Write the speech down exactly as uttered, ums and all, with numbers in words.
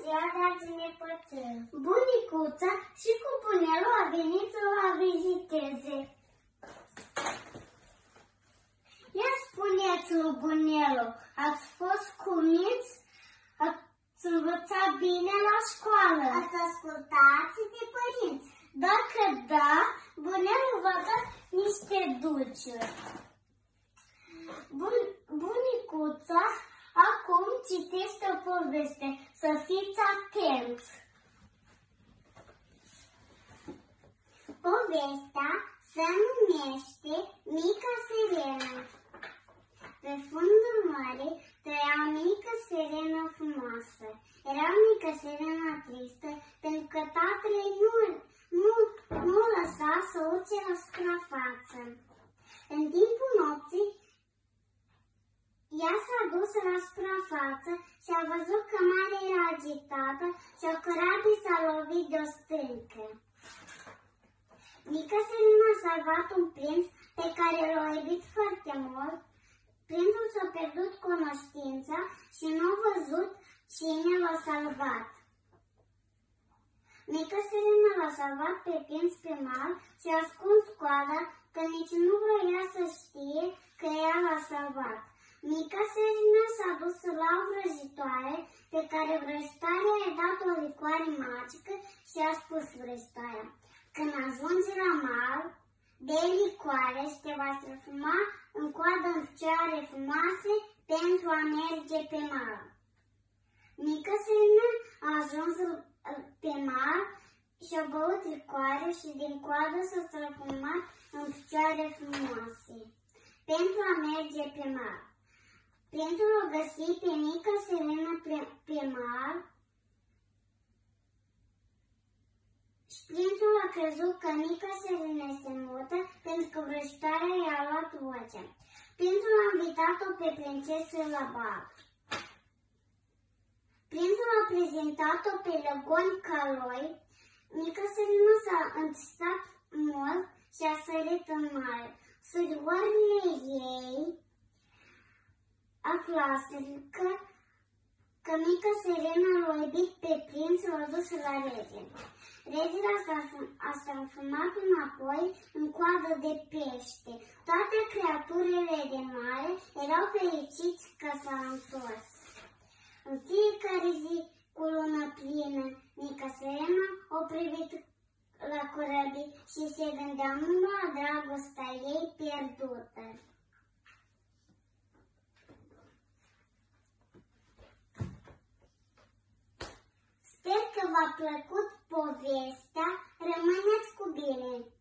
ziua, dragi nepoței! Bunicuța și cu bunelul a venit să o viziteze. Ia spuneți lui bunelul, ați fost cuminți? Ați învățat bine la școală? Ați ascultat de părinți? Dacă da, bunelul va da niște dulciuri. Bun, bunicuța acum citește o poveste, să fiți atenți. Povestea se numește Mica Sirenă. Pe fundul mării trăia o mică sirenă frumoasă. Era o mică sirenă tristă pentru că tatăl ei nu, nu, nu lăsa să urce la suprafață. În timpul nopții, ea s-a dus la suprafață și a văzut că marea era agitată și o corabie s-a lovit de o stâncă. Mica sirenă a salvat un prinț pe care l-a iubit foarte mult. Prințul și-a pierdut cunoștința și nu a văzut cine l-a salvat. Mica sirenă l-a salvat pe prinț pe mal și a ascuns coada, că nici nu vroia să știe că ea l-a salvat. Mica sirenă s-a dus la o vrăjitoare, pe care vrăjitoarea i-a dat o licoare magică și a spus vrăjitoarea: când ajungi la mal, bei licoare și te va străfuma în coadă în picioare frumoase pentru a merge pe mal. Mica sirenă a ajuns pe mal și-a băut licoare și din coadă s-a străfumat în picioare frumoase pentru a merge pe mal. Prințul o găsi pe mica sirenă pe, pe mal și prințul a crezut că mica sirenă este mută pentru că vrăjitoarea i-a luat vocea. Prințul a invitat-o pe prințesă la bal. Prințul a prezentat-o pe Lăgon Caloi. Mica sirenă s-a întristat mult și a sărit în mare. Surioarele ei aflaseră că, că mica sirenă l-a iubit pe prinț, l-a dus la rege. Regele a transformat înapoi în coadă de pește. Toate creaturile de mare erau fericiți că s-a întors. În fiecare zi, cu lună plină, mica sirenă a privit la corăbii și se gândea numai la dragostea ei pierdută. Sper că v-a plăcut povestea, rămâneți cu bine!